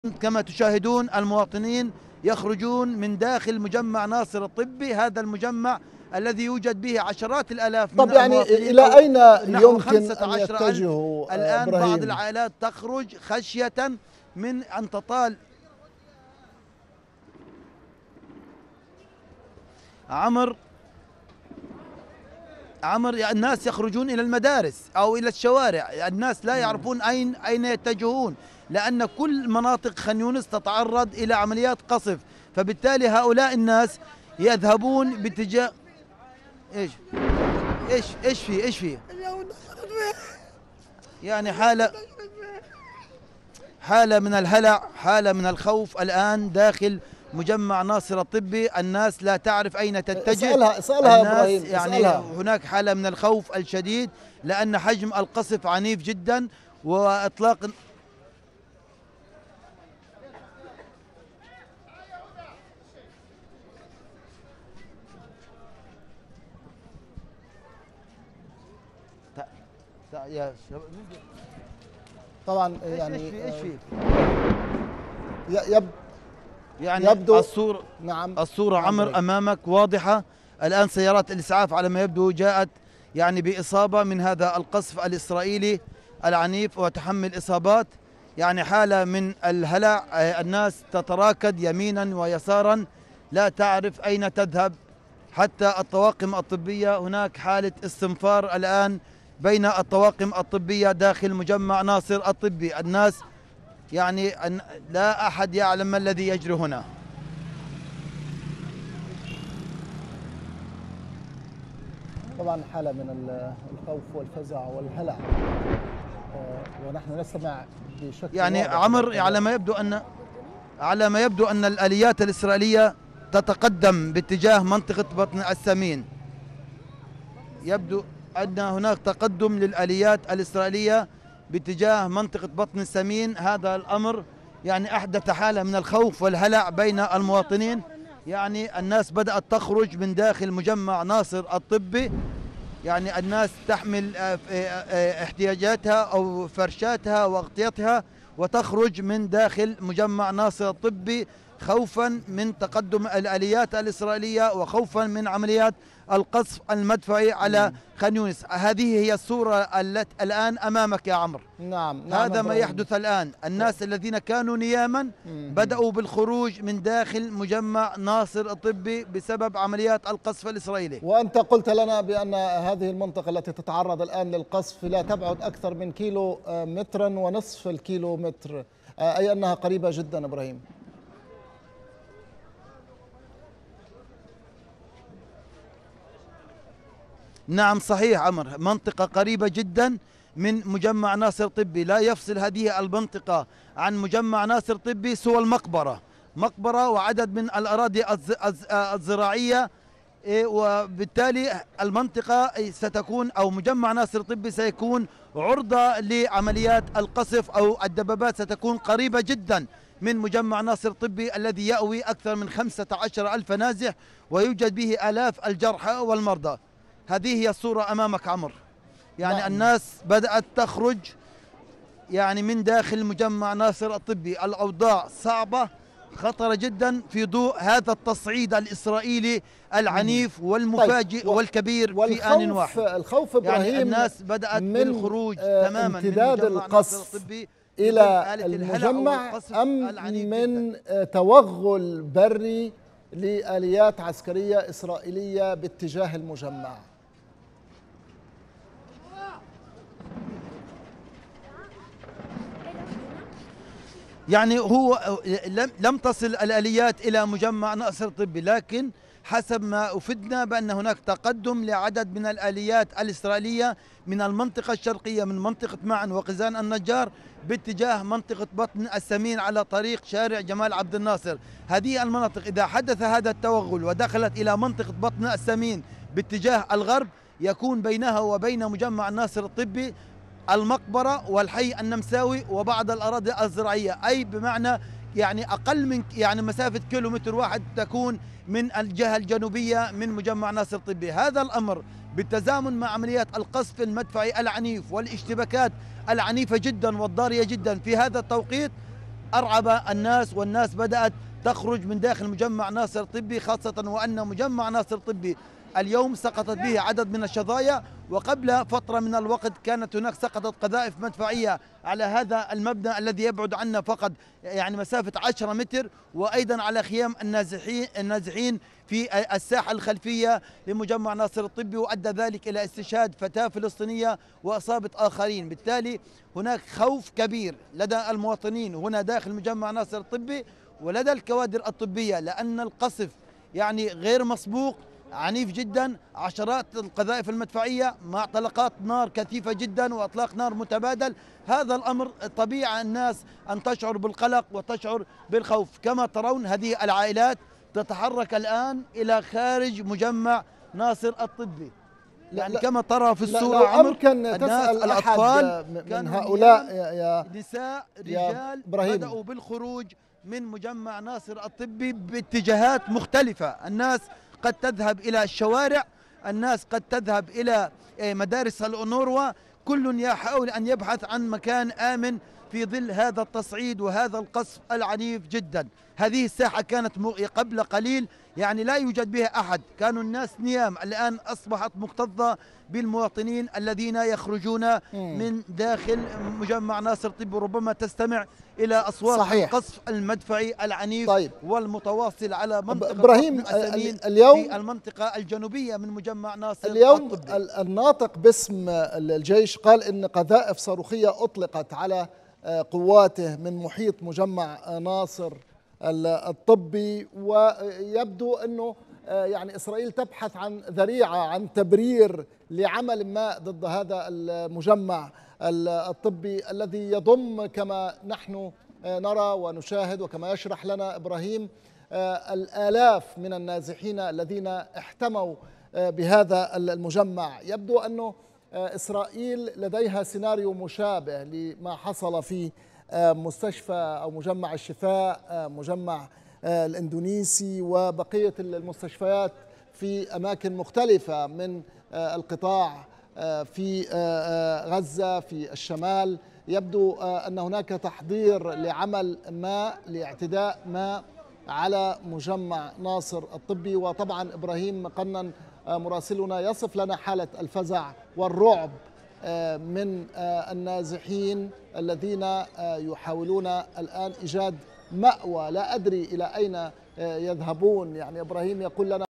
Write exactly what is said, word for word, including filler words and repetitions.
كما تشاهدون المواطنين يخرجون من داخل مجمع ناصر الطبي، هذا المجمع الذي يوجد به عشرات الآلاف من طب يعني المواطنين. إلى أين يمكن أن خمسة عشر يتجهوا الآن إبراهيم؟ بعض العائلات تخرج خشية من أن تطال عمر عمر الناس يخرجون إلى المدارس أو إلى الشوارع، الناس لا يعرفون أين أين يتجهون، لأن كل مناطق خان يونس تتعرض إلى عمليات قصف، فبالتالي هؤلاء الناس يذهبون باتجاه إيش إيش إيش في إيش في يعني حالة حالة من الهلع، حالة من الخوف الآن داخل مجمع ناصر الطبي. الناس لا تعرف أين تتجه. اسألها اسألها الناس إبراهيم يعني اسألها. هناك حالة من الخوف الشديد لأن حجم القصف عنيف جدا وإطلاق يا شباب طبعا ايش يعني في ايش في يب يعني يبدو الصورة نعم الصورة نعم عمر إبراهيم. أمامك واضحة. الآن سيارات الإسعاف على ما يبدو جاءت يعني بإصابة من هذا القصف الإسرائيلي العنيف وتحمل إصابات، يعني حالة من الهلع. الناس تتراكد يمينا ويسارا لا تعرف أين تذهب، حتى الطواقم الطبية هناك حالة استنفار الآن بين الطواقم الطبية داخل مجمع ناصر الطبي. الناس يعني لا أحد يعلم ما الذي يجري هنا. طبعا حالة من الخوف والفزع والهلع، ونحن نستمع بشكل يعني عمر على ما يبدو أن على ما يبدو أن الآليات الإسرائيلية تتقدم باتجاه منطقة بطن السمين. يبدو أن هناك تقدم للآليات الإسرائيلية باتجاه منطقة بطن السمين. هذا الأمر يعني أحدث حالة من الخوف والهلع بين المواطنين. يعني الناس بدأت تخرج من داخل مجمع ناصر الطبي، يعني الناس تحمل احتياجاتها أو فرشاتها وأغطيتها وتخرج من داخل مجمع ناصر الطبي خوفا من تقدم الآليات الإسرائيلية وخوفا من عمليات القصف المدفعي على خان يونس. هذه هي الصورة التي الآن أمامك يا عمرو. نعم, نعم هذا ما يحدث الآن. الناس الذين كانوا نياما بدأوا بالخروج من داخل مجمع ناصر الطبي بسبب عمليات القصف الإسرائيلي. وأنت قلت لنا بأن هذه المنطقة التي تتعرض الآن للقصف لا تبعد أكثر من كيلو مترا ونصف الكيلو متر، أي أنها قريبة جدا إبراهيم. نعم صحيح عمر، منطقة قريبة جدا من مجمع ناصر طبي. لا يفصل هذه المنطقة عن مجمع ناصر طبي سوى المقبرة، مقبرة وعدد من الأراضي الزراعية، وبالتالي المنطقة ستكون أو مجمع ناصر طبي سيكون عرضة لعمليات القصف أو الدبابات، ستكون قريبة جدا من مجمع ناصر طبي الذي يأوي أكثر من خمسة عشر ألف نازح ويوجد به آلاف الجرحى والمرضى. هذه هي الصورة أمامك عمر. يعني نعم. الناس بدأت تخرج يعني من داخل مجمع ناصر الطبي. الأوضاع صعبة خطرة جدا في ضوء هذا التصعيد الإسرائيلي العنيف والمفاجئ طيب. والكبير في آن واحد. الخوف إبراهيم يعني الناس بدأت من بالخروج تماما امتداد من القصف إلى المجمع أم من توغل بري لآليات عسكرية إسرائيلية باتجاه المجمع؟ يعني هو لم تصل الآليات إلى مجمع ناصر الطبي، لكن حسب ما أفدنا بأن هناك تقدم لعدد من الآليات الإسرائيلية من المنطقة الشرقية من منطقة معن وقزان النجار باتجاه منطقة بطن السمين على طريق شارع جمال عبد الناصر. هذه المناطق إذا حدث هذا التوغل ودخلت إلى منطقة بطن السمين باتجاه الغرب يكون بينها وبين مجمع ناصر الطبي المقبرة والحي النمساوي وبعض الأراضي الزراعية، أي بمعنى يعني أقل من يعني مسافة كيلومتر واحد تكون من الجهة الجنوبية من مجمع ناصر الطبي. هذا الأمر بالتزامن مع عمليات القصف المدفعي العنيف والاشتباكات العنيفة جدا والضارية جدا في هذا التوقيت أرعب الناس، والناس بدأت تخرج من داخل مجمع ناصر الطبي، خاصة وأن مجمع ناصر الطبي اليوم سقطت به عدد من الشظايا، وقبل فترة من الوقت كانت هناك سقطت قذائف مدفعية على هذا المبنى الذي يبعد عنا فقط يعني مسافة عشرة متر، وأيضا على خيام النازحين النازحين في الساحة الخلفية لمجمع ناصر الطبي، وأدى ذلك إلى استشهاد فتاة فلسطينية وإصابة آخرين. بالتالي هناك خوف كبير لدى المواطنين هنا داخل مجمع ناصر الطبي ولدى الكوادر الطبية، لأن القصف يعني غير مسبوق، عنيف جدا، عشرات القذائف المدفعية مع طلقات نار كثيفة جدا وأطلاق نار متبادل. هذا الأمر طبيعي الناس أن تشعر بالقلق وتشعر بالخوف. كما ترون هذه العائلات تتحرك الآن إلى خارج مجمع ناصر الطبي، يعني كما ترى في الصورة لو عمر أمكن تسأل الأطفال من هؤلاء يا, يا نساء يا رجال إبراهيم. بدأوا بالخروج من مجمع ناصر الطبي باتجاهات مختلفة. الناس قد تذهب إلى الشوارع، الناس قد تذهب إلى مدارس الأونروا، كل يحاول أن يبحث عن مكان آمن في ظل هذا التصعيد وهذا القصف العنيف جدا. هذه الساحة كانت قبل قليل يعني لا يوجد بها أحد، كانوا الناس نيام، الآن أصبحت مكتظة بالمواطنين الذين يخرجون من داخل مجمع ناصر الطبي، ربما تستمع إلى أصوات صحيح. القصف المدفعي العنيف طيب. والمتواصل على منطقة إبراهيم اليوم في المنطقة الجنوبية من مجمع ناصر اليوم الطبي. الناطق باسم الجيش قال إن قذائف صاروخية أطلقت على قواته من محيط مجمع ناصر الطبي، ويبدو أنه يعني إسرائيل تبحث عن ذريعة، عن تبرير لعمل ما ضد هذا المجمع الطبي الذي يضم كما نحن نرى ونشاهد وكما يشرح لنا إبراهيم الآلاف من النازحين الذين احتموا بهذا المجمع. يبدو أنه إسرائيل لديها سيناريو مشابه لما حصل في مستشفى أو مجمع الشفاء، مجمع الإندونيسي وبقية المستشفيات في أماكن مختلفة من القطاع في غزة في الشمال. يبدو أن هناك تحضير لعمل ما لاعتداء ما على مجمع ناصر الطبي. وطبعا إبراهيم مقنن مراسلنا يصف لنا حالة الفزع والرعب من النازحين الذين يحاولون الآن إيجاد مأوى، لا أدري إلى أين يذهبون. يعني إبراهيم يقول لنا